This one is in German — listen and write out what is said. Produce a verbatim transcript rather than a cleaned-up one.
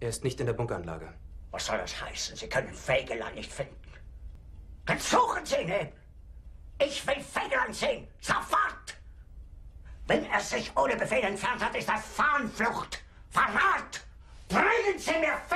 Er ist nicht in der Bunkeranlage. Was soll das heißen? Sie können Feigeland nicht finden. Dann suchen Sie ihn eben. Ich will Feigeland sehen. Sofort! Wenn er sich ohne Befehl entfernt hat, ist das Fahnenflucht. Verrat! Bringen Sie mir Feigeland!